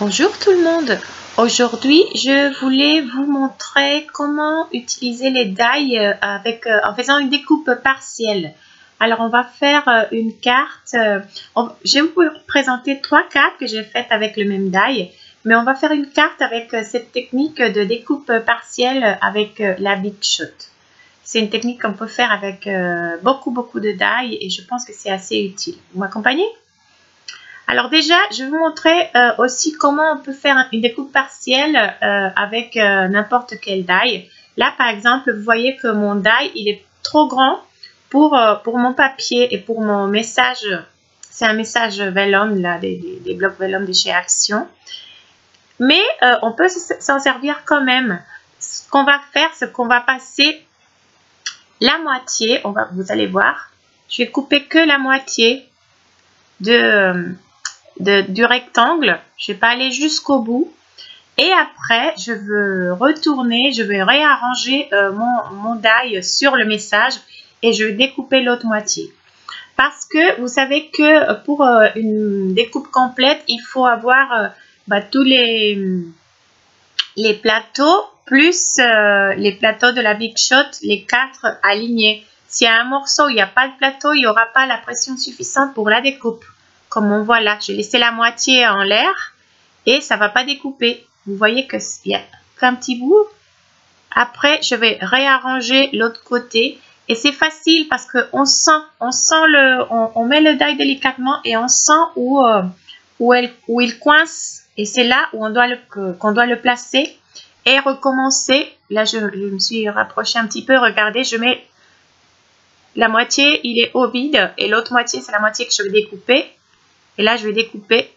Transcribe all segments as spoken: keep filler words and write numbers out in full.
Bonjour tout le monde. Aujourd'hui, je voulais vous montrer comment utiliser les die avec, euh, en faisant une découpe partielle. Alors, on va faire euh, une carte. Euh, on, je vais vous présenter trois cartes que j'ai faites avec le même die, mais on va faire une carte avec euh, cette technique de découpe partielle avec euh, la Big Shot. C'est une technique qu'on peut faire avec euh, beaucoup, beaucoup de die et je pense que c'est assez utile. Vous m'accompagnez? Alors déjà, je vais vous montrer euh, aussi comment on peut faire une découpe partielle euh, avec euh, n'importe quel die. Là, par exemple, vous voyez que mon die, il est trop grand pour, euh, pour mon papier et pour mon message. C'est un message vellum, là, des, des, des blocs vellum de chez Action. Mais euh, on peut s'en servir quand même. Ce qu'on va faire, c'est qu'on va passer la moitié. On va, vous allez voir, je vais couper que la moitié de... De, du rectangle. Je vais pas aller jusqu'au bout et après je veux retourner, je vais réarranger euh, mon, mon die sur le message et je vais découper l'autre moitié parce que vous savez que pour euh, une découpe complète il faut avoir euh, bah, tous les les plateaux plus euh, les plateaux de la Big Shot, les quatre alignés. S'il y a un morceau, il n'y a pas de plateau, il n'y aura pas la pression suffisante pour la découpe. Comme on voit là, j'ai laissé la moitié en l'air et ça ne va pas découper. Vous voyez qu'il n'y a qu'un petit bout. Après, je vais réarranger l'autre côté. Et c'est facile parce qu'on sent, on sent le, on, on met le die délicatement et on sent où, euh, où, elle, où il coince. Et c'est là où on doit le, qu'on doit le placer et recommencer. Là, je, je me suis rapprochée un petit peu. Regardez, je mets la moitié, il est au vide. Et l'autre moitié, c'est la moitié que je vais découper. Et là, je vais découper.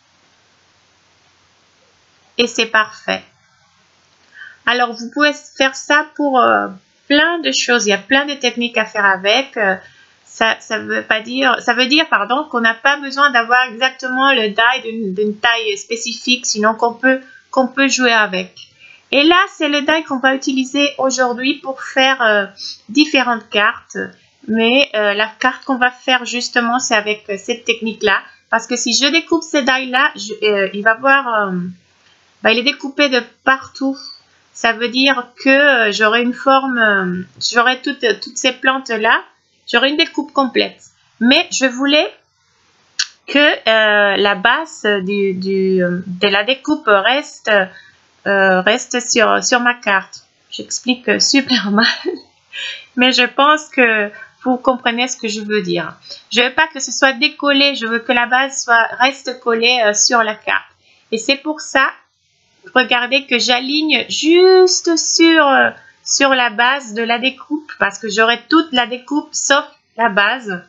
Et c'est parfait. Alors, vous pouvez faire ça pour euh, plein de choses. Il y a plein de techniques à faire avec. Euh, ça, ça veut pas dire, ça veut dire, pardon, qu'on n'a pas besoin d'avoir exactement le die d'une taille spécifique, sinon qu'on peut, qu'on peut jouer avec. Et là, c'est le die qu'on va utiliser aujourd'hui pour faire euh, différentes cartes. Mais euh, la carte qu'on va faire justement, c'est avec euh, cette technique-là. Parce que si je découpe ce die-là, euh, il va voir, euh, bah, il est découpé de partout. Ça veut dire que euh, j'aurai une forme, euh, j'aurai toutes, toutes ces plantes-là, j'aurai une découpe complète. Mais je voulais que euh, la base du, du, de la découpe reste, euh, reste sur, sur ma carte. J'explique super mal, mais je pense que vous comprenez ce que je veux dire. Je veux pas que ce soit décollé, je veux que la base soit, reste collée euh, sur la carte. Et c'est pour ça, regardez que j'aligne juste sur, euh, sur la base de la découpe, parce que j'aurai toute la découpe sauf la base.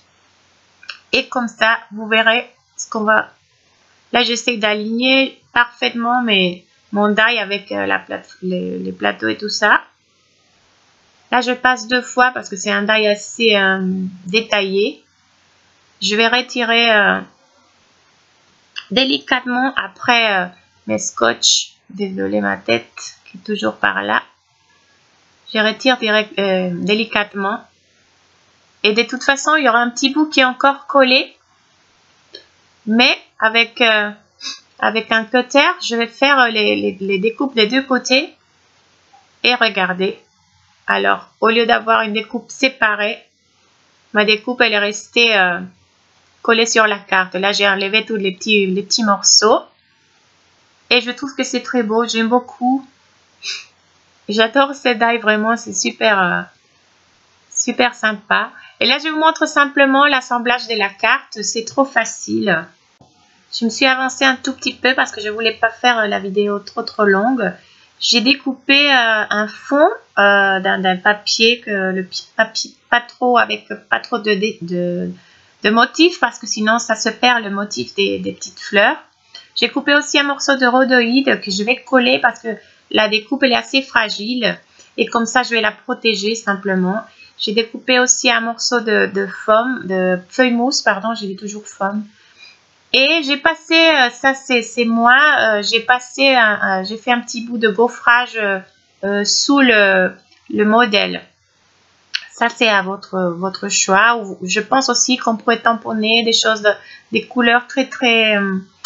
Et comme ça, vous verrez ce qu'on va... Là, j'essaie d'aligner parfaitement mes, mon die avec euh, la plate, les, les plateaux et tout ça. Là, je passe deux fois parce que c'est un die assez euh, détaillé. Je vais retirer euh, délicatement après euh, mes scotch. Désolé, ma tête qui est toujours par là. Je retire direct, euh, délicatement. Et de toute façon, il y aura un petit bout qui est encore collé. Mais avec, euh, avec un cutter, je vais faire les, les, les découpes des deux côtés. Et regardez. Alors, au lieu d'avoir une découpe séparée, ma découpe, elle est restée euh, collée sur la carte. Là, j'ai enlevé tous les petits, les petits morceaux. Et je trouve que c'est très beau. J'aime beaucoup. J'adore ces die, vraiment. C'est super, euh, super sympa. Et là, je vous montre simplement l'assemblage de la carte. C'est trop facile. Je me suis avancée un tout petit peu parce que je ne voulais pas faire la vidéo trop, trop longue. J'ai découpé euh, un fond euh, d'un papier, que le papier pas trop avec pas trop de, de, de motifs parce que sinon ça se perd le motif des, des petites fleurs. J'ai coupé aussi un morceau de rhodoïde que je vais coller parce que la découpe elle est assez fragile et comme ça je vais la protéger simplement. J'ai découpé aussi un morceau de, de foam, de feuille mousse, pardon, j'ai dit toujours foam. Et j'ai passé, euh, ça c'est moi, euh, j'ai passé, un, un, j'ai fait un petit bout de gaufrage euh, sous le, le modèle. Ça c'est à votre, votre choix. Je pense aussi qu'on pourrait tamponner des choses, de, des couleurs très très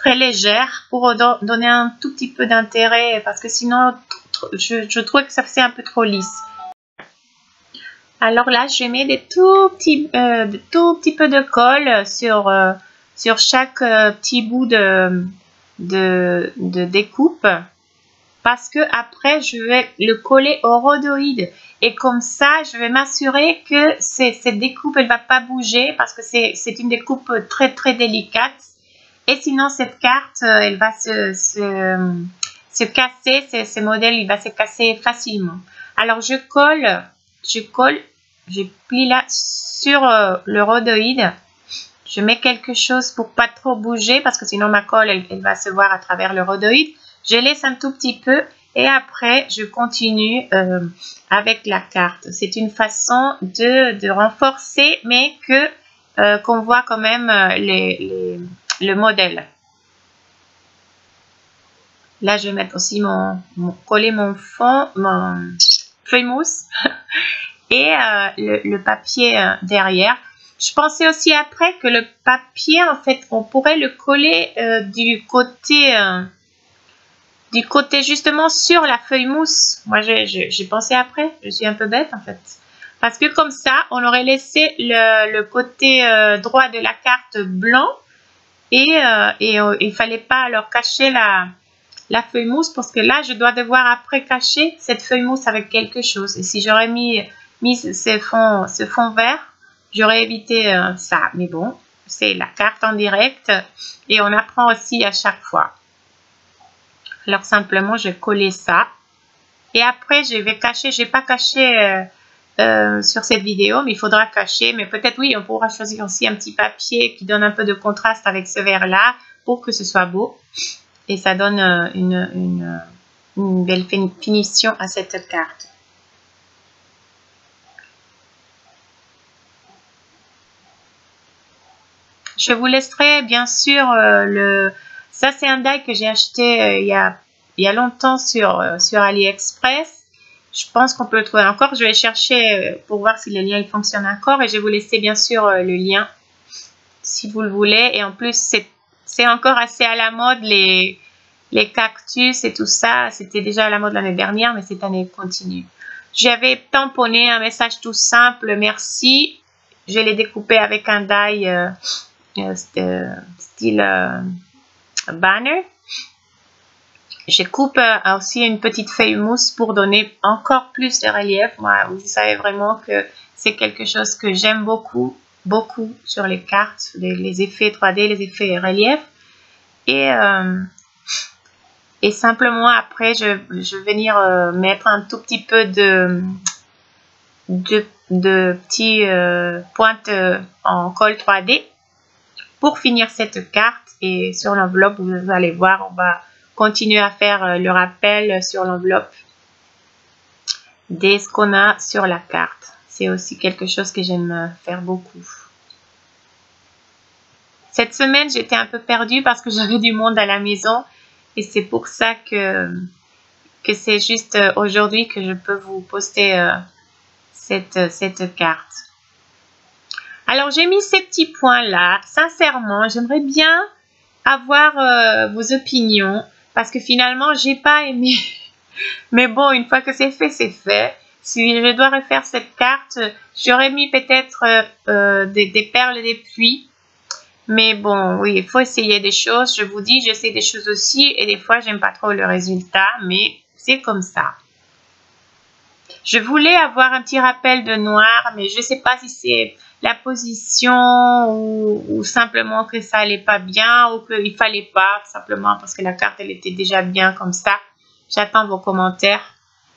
très légère pour do donner un tout petit peu d'intérêt parce que sinon je, je trouve que ça fait un peu trop lisse. Alors là, je mets des tout petits, euh, des tout petits peu de colle sur, euh, sur chaque euh, petit bout de, de, de découpe parce que après je vais le coller au rhodoïde et comme ça je vais m'assurer que cette découpe elle va pas bouger parce que c'est une découpe très très délicate et sinon cette carte elle va se, se, se casser, ce, ce modèle il va se casser facilement. Alors je colle, je colle, je plie là sur euh, le rhodoïde. Je mets quelque chose pour pas trop bouger parce que sinon ma colle elle, elle va se voir à travers le rhodoïde. Je laisse un tout petit peu et après je continue euh, avec la carte. C'est une façon de, de renforcer mais que euh, qu'on voit quand même les, les, le modèle. Là je vais mettre aussi mon, mon coller mon fond, mon feuille mousse et euh, le, le papier euh, derrière. Je pensais aussi après que le papier, en fait, on pourrait le coller euh, du côté, euh, du côté justement sur la feuille mousse. Moi, j'ai pensé après, je suis un peu bête en fait. Parce que comme ça, on aurait laissé le, le côté euh, droit de la carte blanc et, euh, et euh, il ne fallait pas alors cacher la, la feuille mousse parce que là, je dois devoir après cacher cette feuille mousse avec quelque chose. Et si j'aurais mis, mis ce fond, ce fond vert, j'aurais évité euh, ça, mais bon, c'est la carte en direct et on apprend aussi à chaque fois. Alors simplement, je vais coller ça et après, je vais cacher. Je n'ai pas caché euh, euh, sur cette vidéo, mais il faudra cacher. Mais peut-être oui, on pourra choisir aussi un petit papier qui donne un peu de contraste avec ce vert-là pour que ce soit beau et ça donne euh, une, une, une belle finition à cette carte. Je vous laisserai bien sûr euh, le... Ça, c'est un die que j'ai acheté euh, il, y a, il y a longtemps sur, euh, sur AliExpress. Je pense qu'on peut le trouver encore. Je vais chercher euh, pour voir si les liens ils fonctionnent encore. Et je vais vous laisser bien sûr euh, le lien si vous le voulez. Et en plus, c'est encore assez à la mode les, les cactus et tout ça. C'était déjà à la mode l'année dernière, mais cette année, il continue. J'avais tamponné un message tout simple. Merci. Je l'ai découpé avec un die... Euh, Euh, style euh, banner. Je coupe euh, aussi une petite feuille mousse pour donner encore plus de relief. Moi, vous savez vraiment que c'est quelque chose que j'aime beaucoup, beaucoup sur les cartes, les, les effets trois D, les effets relief. Et, euh, et simplement après, je, je vais venir euh, mettre un tout petit peu de, de, de petits euh, pointes euh, en colle trois D. Pour finir cette carte et sur l'enveloppe, vous allez voir, on va continuer à faire le rappel sur l'enveloppe dès ce qu'on a sur la carte. C'est aussi quelque chose que j'aime faire beaucoup. Cette semaine, j'étais un peu perdue parce que j'avais du monde à la maison et c'est pour ça que, que c'est juste aujourd'hui que je peux vous poster cette, cette carte. Alors, j'ai mis ces petits points-là. Sincèrement, j'aimerais bien avoir euh, vos opinions parce que finalement, j'ai pas aimé. Mais bon, une fois que c'est fait, c'est fait. Si je dois refaire cette carte, j'aurais mis peut-être euh, euh, des, des perles des pluies. Mais bon, oui, il faut essayer des choses. Je vous dis, j'essaie des choses aussi et des fois, j'aime pas trop le résultat, mais c'est comme ça. Je voulais avoir un petit rappel de noir, mais je ne sais pas si c'est la position ou, ou simplement que ça allait pas bien ou qu'il fallait pas, simplement parce que la carte, elle était déjà bien comme ça. J'attends vos commentaires.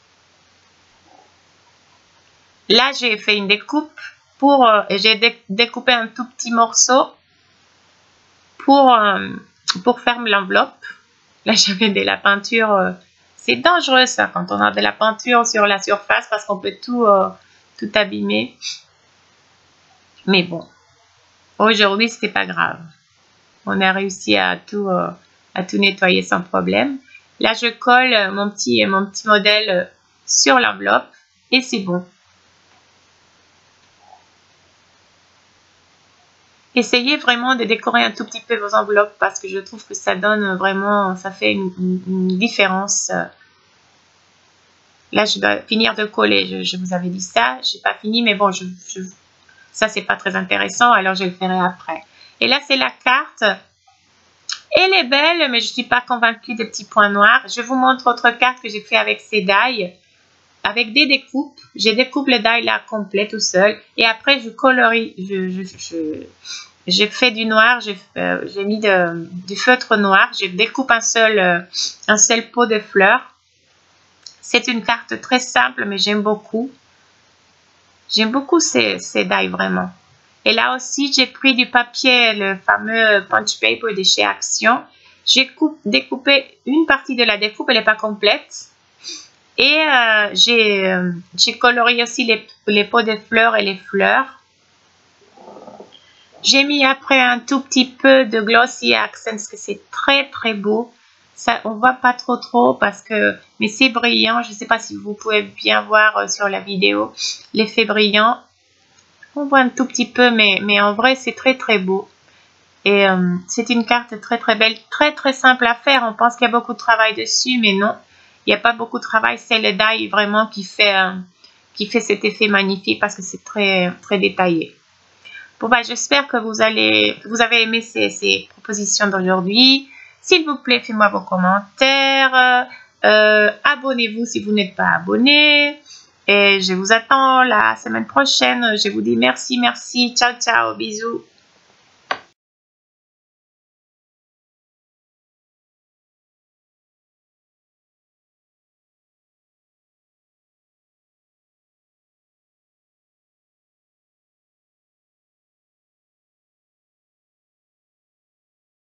Là, j'ai fait une découpe pour, euh, j'ai dé découpé un tout petit morceau pour, euh, pour faire l'enveloppe. Là, j'avais de la peinture. Euh, c'est dangereux ça quand on a de la peinture sur la surface parce qu'on peut tout, euh, tout abîmer. Mais bon, aujourd'hui, c'était pas grave. On a réussi à tout, euh, à tout nettoyer sans problème. Là, je colle mon petit, mon petit modèle sur l'enveloppe et c'est bon. Essayez vraiment de décorer un tout petit peu vos enveloppes parce que je trouve que ça donne vraiment, ça fait une, une, une différence. Là, je dois finir de coller. Je, je vous avais dit ça. Je n'ai pas fini, mais bon, je, je, ça, c'est pas très intéressant. Alors, je le ferai après. Et là, c'est la carte. Elle est belle, mais je ne suis pas convaincue des petits points noirs. Je vous montre autre carte que j'ai fait avec ces die, avec des découpes. Je découpe le die là complet tout seul. Et après, je colorie. Je, je, je, j'ai fait du noir. J'ai euh, mis de, du feutre noir. Je découpe un seul, euh, un seul pot de fleurs. C'est une carte très simple, mais j'aime beaucoup. J'aime beaucoup ces, ces die vraiment. Et là aussi, j'ai pris du papier, le fameux punch paper de chez Action. J'ai découpé une partie de la découpe, elle n'est pas complète. Et euh, j'ai euh, colorié aussi les, les pots de fleurs et les fleurs. J'ai mis après un tout petit peu de Glossy Accents, que c'est très très beau. Ça, on voit pas trop trop parce que, mais c'est brillant. Je ne sais pas si vous pouvez bien voir sur la vidéo l'effet brillant. On voit un tout petit peu, mais, mais en vrai, c'est très très beau. Et euh, c'est une carte très très belle, très très simple à faire. On pense qu'il y a beaucoup de travail dessus, mais non, il n'y a pas beaucoup de travail. C'est le die vraiment qui fait, euh, qui fait cet effet magnifique parce que c'est très très détaillé. Bon, bah, j'espère que vous allez, que vous avez aimé ces, ces propositions d'aujourd'hui. S'il vous plaît, faites-moi vos commentaires. Euh, Abonnez-vous si vous n'êtes pas abonné. Et je vous attends la semaine prochaine. Je vous dis merci, merci. Ciao, ciao. Bisous.